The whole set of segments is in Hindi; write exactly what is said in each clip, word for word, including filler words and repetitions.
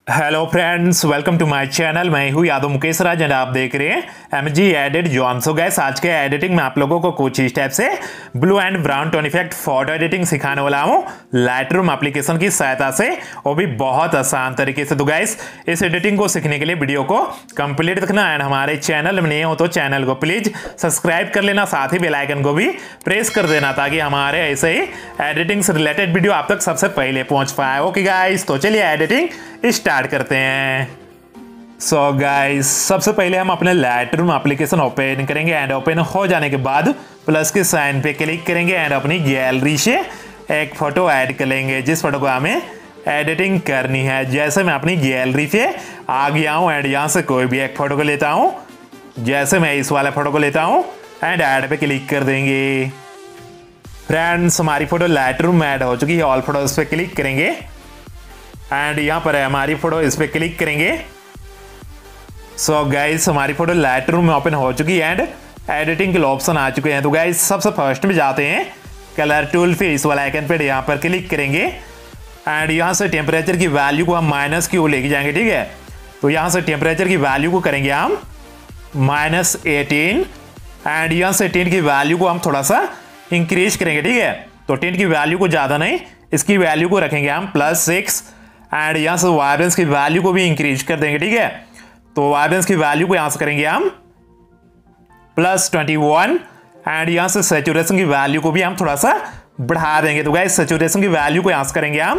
Hello friends, welcome to my channel. मैं हूँ यादव मुकेश राज एंड आप देख रहे हैं M G edit zone. So guys, आज के एडिटिंग में आप लोगों को कुछ इस टाइप से blue and brown tone effect photo editing सिखाने वाला हूँ लाइटरूम एप्लीकेशन की सहायता से, वो भी बहुत आसान तरीके से। तो गैस, इस एडिटिंग को सीखने के लिए वीडियो को कंप्लीट देखना एंड हमारे चैनल में नए हो तो चैनल को प्लीज सब्सक्राइब कर लेना, साथ ही बेल आइकन को भी प्रेस कर देना ताकि हमारे ऐसे ही एडिटिंग से रिलेटेड वीडियो आप तक सबसे पहले पहुंच पाए। ओके गाइस, तो चलिए एडिटिंग स्टार्ट करते हैं। सो so गाइस, सबसे पहले हम अपने लाइटरूम एप्लीकेशन ओपन करेंगे एंड ओपन हो जाने के बाद प्लस के साइन पे क्लिक करेंगे एंड अपनी गैलरी से एक फोटो ऐड कर लेंगे जिस फोटो को हमें एडिटिंग करनी है। जैसे मैं अपनी गैलरी पे आ गया हूँ एंड यहाँ से कोई भी एक फोटो को लेता हूँ, जैसे मैं इस वाले फोटो को लेता हूँ एंड ऐड पे क्लिक कर देंगे। फ्रेंड्स, हमारी फोटो लाइटरूम में ऐड हो चुकी है। ऑल फोटोज पे क्लिक करेंगे एंड यहाँ पर है हमारी फोटो, इस पे क्लिक करेंगे। सो so गाइस, हमारी फोटो लाइटरूम में ओपन हो चुकी है एंड एडिटिंग के ऑप्शन आ चुके हैं। तो गाइस, सबसे फर्स्ट में जाते हैं कलर टूल पे, इस वाला आइकन पे यहाँ पर क्लिक करेंगे एंड यहाँ से टेम्परेचर की वैल्यू को हम माइनस की ओर लेके जाएंगे। ठीक है, तो यहाँ से टेम्परेचर की वैल्यू को करेंगे हम माइनस एटीन एंड यहाँ से टेन की वैल्यू को हम थोड़ा सा इंक्रीज करेंगे। ठीक है, तो टेन की वैल्यू को ज़्यादा नहीं, इसकी वैल्यू को रखेंगे हम प्लस सिक्स एंड यहाँ से वाइब्रेंस की वैल्यू को भी इंक्रीज कर देंगे। ठीक है, तो वाइब्रेंस की वैल्यू को यहाँ से करेंगे हम प्लस ट्वेंटी वन एंड यहाँ से सैचुरेशन की वैल्यू को भी हम थोड़ा सा बढ़ा देंगे। तो गाइस, सैचुरेशन की वैल्यू को यहाँ से करेंगे हम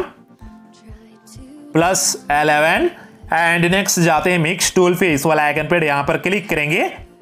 प्लस इलेवन एंड नेक्स्ट जाते हैं मिक्स टूल पे, इस वाला आइकन पे यहाँ पर क्लिक करेंगे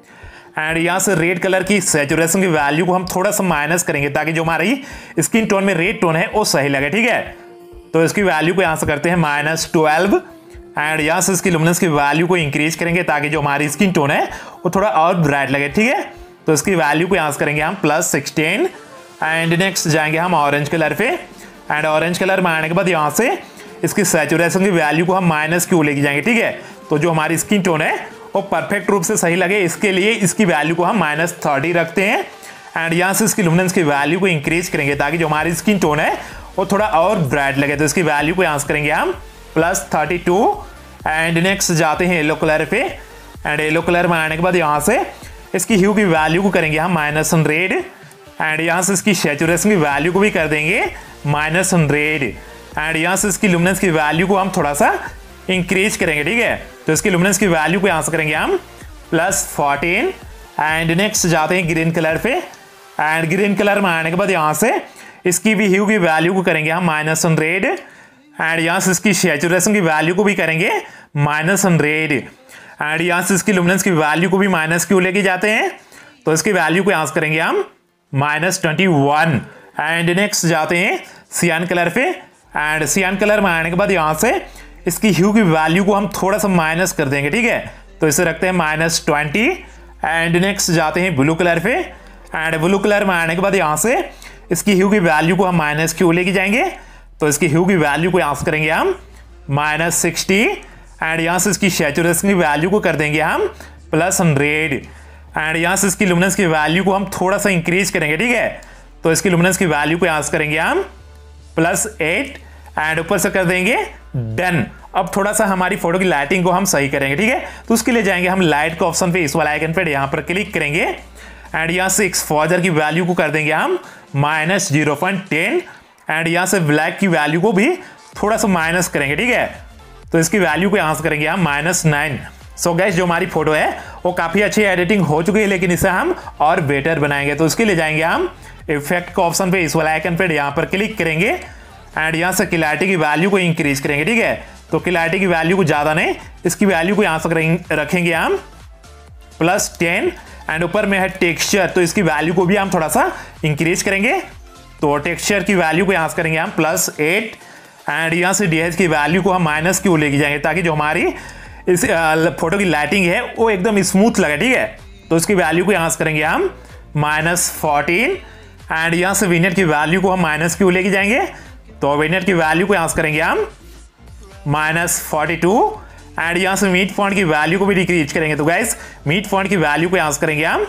एंड यहाँ से रेड कलर की सैचुरेशन की वैल्यू को हम थोड़ा सा माइनस करेंगे ताकि जो हमारी स्किन टोन में रेड टोन है वो सही लगे। ठीक है, तो इसकी वैल्यू को यहाँ से करते हैं माइनस ट्वेल्व एंड यहाँ से इसकी लुमिनेंस की वैल्यू को इंक्रीज करेंगे ताकि जो हमारी स्किन टोन है वो थोड़ा और ब्राइट लगे। ठीक है, तो इसकी वैल्यू को यहाँ से करेंगे हम प्लस सिक्सटीन एंड नेक्स्ट जाएंगे हम ऑरेंज कलर पे एंड ऑरेंज कलर में आने के बाद यहाँ से इसकी सैचुरेशन की वैल्यू को हम माइनस क्यू लेके जाएंगे। ठीक है, तो जो हमारी स्किन टोन है वो परफेक्ट रूप से सही लगे, इसके लिए इसकी वैल्यू को हम माइनस थर्टी रखते हैं एंड यहाँ से इसकी लुमिनेंस की वैल्यू को इंक्रीज करेंगे ताकि जो हमारी स्किन टोन है वो थोड़ा और ब्राइट लगे। तो इसकी वैल्यू को यहाँ से करेंगे हम plus thirty two and next जाते हैं येलो कलर पे एंड येलो कलर में आने के बाद यहाँ से इसकी ह्यू की वैल्यू को करेंगे हम माइनस हंड्रेड एंड यहाँ से इसकी सैचुरेशन की वैल्यू को भी कर देंगे माइनस हंड्रेड एंड यहाँ से इसकी लुमिनेंस की वैल्यू को हम थोड़ा सा इंक्रीज करेंगे। ठीक है, तो इसकी लुमिनेंस की वैल्यू को यहाँ से करेंगे हम प्लस फोर्टीन एंड नेक्स्ट जाते हैं ग्रीन कलर पे एंड ग्रीन कलर में आने के बाद यहाँ से इसकी भी ह्यू की वैल्यू को करेंगे हम माइनस हंड्रेड एंड यहाँ से इसकी सैचुरेशन की वैल्यू को भी करेंगे माइनस हंड्रेड एंड यहाँ से इसकी लुमिनेंस की वैल्यू को भी माइनस क्यू लेके जाते हैं, तो इसकी वैल्यू को यहाँ से करेंगे हम minus twenty one and next जाते हैं सियान कलर पे एंड सियान कलर में आने के बाद यहाँ से इसकी ह्यू की वैल्यू को हम थोड़ा सा माइनस कर देंगे। ठीक है, तो इसे रखते हैं माइनस ट्वेंटी एंड नेक्स्ट जाते हैं ब्लू कलर पे एंड ब्लू कलर में आने के बाद यहाँ से इसकी ह्यू की वैल्यू को हम माइनस क्यू लेके जाएंगे, तो इसकी ह्यू की वैल्यू को यहाँ से करेंगे हम माइनस सिक्सटी एंड यहाँ से इसकी सैचुरेशन की वैल्यू को कर देंगे हम प्लस हंड्रेड एंड यहाँ से इसकी लुमिनेंस की वैल्यू को हम थोड़ा सा इंक्रीज करेंगे। ठीक है, तो इसकी लुमिनेंस की वैल्यू को यहाँ से करेंगे हम प्लस एट एंड ऊपर से कर देंगे डन। अब थोड़ा सा हमारी फोटो की लाइटिंग को हम सही करेंगे। ठीक है, तो उसके लिए जाएंगे हम लाइट के ऑप्शन पे, इस वाला आइकन पे यहाँ पर क्लिक करेंगे एंड यहाँ से एक्सपोजर की वैल्यू को कर देंगे हम minus zero point ten and यहाँ से ब्लैक की वैल्यू को भी थोड़ा सा माइनस करेंगे। ठीक है, तो इसकी वैल्यू को यहाँ से करेंगे हम माइनस नाइन। सो गाइस, जो हमारी फोटो है वो काफ़ी अच्छी एडिटिंग हो चुकी है, लेकिन इसे हम और बेटर बनाएंगे। तो उसके लिए जाएंगे हम इफेक्ट के ऑप्शन पे, इस वाला आइकन पे यहाँ पर क्लिक करेंगे एंड यहाँ से क्लैरिटी की वैल्यू को इंक्रीज करेंगे। ठीक है, तो क्लैरिटी की वैल्यू को ज़्यादा नहीं, इसकी वैल्यू को यहाँ से रखेंगे हम प्लस टेन एंड ऊपर में है टेक्सचर, तो इसकी वैल्यू को भी हम थोड़ा सा इंक्रीज करेंगे। तो टेक्सचर की वैल्यू को यहाँ से करेंगे हम प्लस एट एंड यहाँ से डीएच की वैल्यू को हम माइनस क्यू लेके जाएंगे ताकि जो हमारी इस फोटो की लाइटिंग है वो एकदम स्मूथ लगे। ठीक है, तो इसकी वैल्यू को यहाँ से करेंगे हम माइनस फोर्टीन एंड यहाँ से विनेट की वैल्यू को हम माइनस क्यू लेके जाएंगे, तो विनेट की वैल्यू को यहाँ से करेंगे हम माइनस फोर्टी टू एंड यहाँ से मीट फॉन्ट की वैल्यू को भी डिक्रीज करेंगे। तो गाइस, मीट फॉन्ट की वैल्यू को यहाँ से करेंगे हम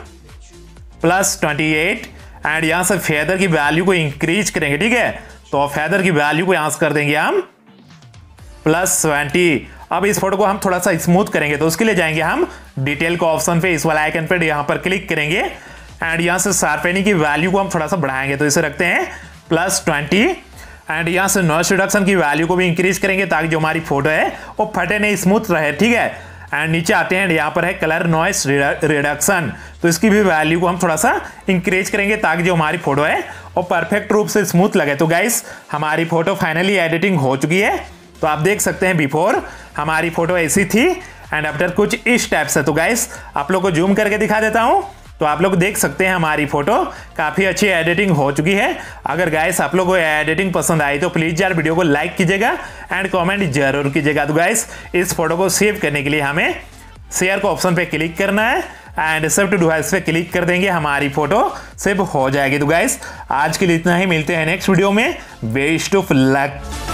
प्लस ट्वेंटी एट एंड यहाँ से फेदर की वैल्यू को इंक्रीज करेंगे। ठीक है, तो फेदर की वैल्यू को यहाँ से कर देंगे हम प्लस ट्वेंटी अब इस फोटो को हम थोड़ा सा स्मूथ करेंगे, तो उसके लिए जाएंगे हम डिटेल को ऑप्शन पे, इस वाला आइकन पे यहाँ पर क्लिक करेंगे एंड यहाँ से शार्पनिंग की वैल्यू को हम थोड़ा सा बढ़ाएंगे, तो इसे रखते हैं प्लस ट्वेंटी एंड यहाँ से नॉइस रिडक्शन की वैल्यू को भी इंक्रीज करेंगे ताकि जो हमारी फोटो है वो फटे नहीं, स्मूथ रहे, ठीक है। एंड नीचे आते हैं, यहाँ पर है कलर नॉइस रिडक्शन, तो इसकी भी वैल्यू को हम थोड़ा सा इंक्रीज करेंगे ताकि जो हमारी फोटो है वो परफेक्ट रूप से स्मूथ लगे। तो गाइस हमारी फोटो फाइनली एडिटिंग हो चुकी है, तो आप देख सकते हैं बिफोर हमारी फोटो ऐसी थी एंड आफ्टर कुछ इस टाइप से। तो गाइस आप लोग को जूम करके दिखा देता हूं, तो आप लोग देख सकते हैं हमारी फोटो काफी अच्छी एडिटिंग हो चुकी है। अगर गाइस आप लोगों को एडिटिंग पसंद आई तो प्लीज यार वीडियो को लाइक कीजिएगा एंड कमेंट जरूर कीजिएगा। तो गाइस इस फोटो को सेव करने के लिए हमें शेयर को ऑप्शन पे क्लिक करना है एंड सेव टू डिवाइस पे क्लिक कर देंगे, हमारी फोटो सेव हो जाएगी। तो गाइस आज के लिए इतना ही, मिलते हैं नेक्स्ट वीडियो में। Best of luck.